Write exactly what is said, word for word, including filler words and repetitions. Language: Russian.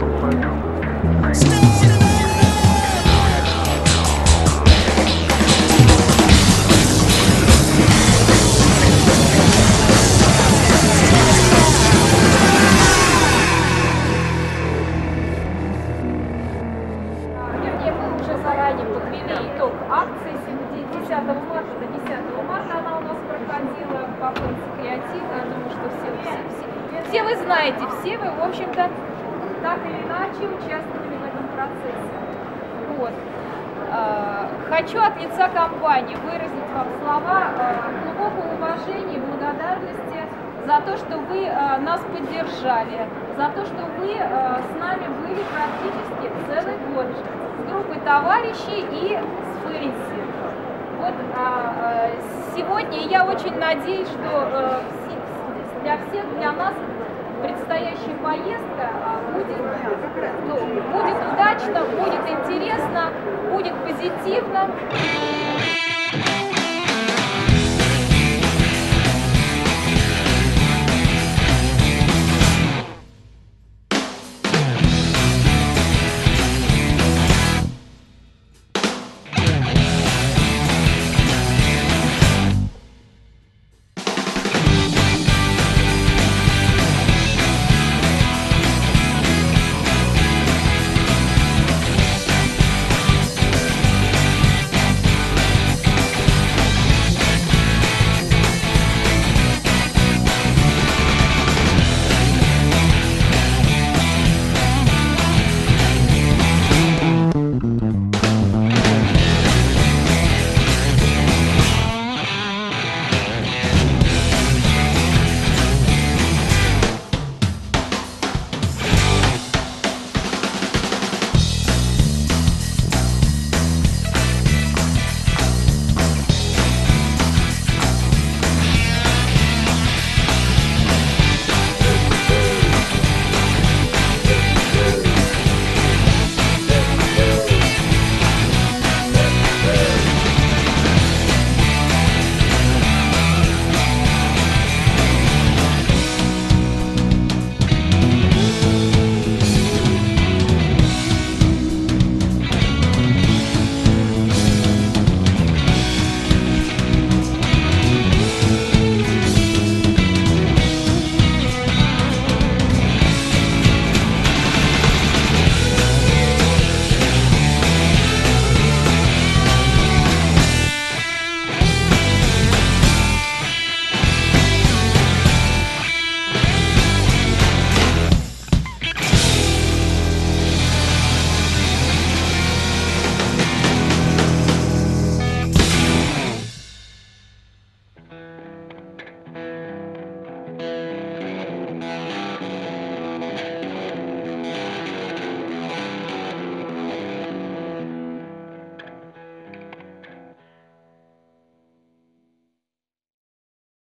Подвели итог акции десятого марта до десятого марта она у нас проходила по принципу креатива. Я думаю, что все, все, все, все вы знаете, все вы, в общем-то, так или иначе участвовали в этом процессе. Вот. Хочу от лица компании выразить вам слова глубокого уважения и благодарности за то, что вы нас поддержали, за то, что вы с нами были практически целый год с группой товарищей и с Фейси. Вот а, сегодня я очень надеюсь, что а, для всех, для нас предстоящая поездка а, будет, ну, будет удачно, будет интересно, будет позитивно.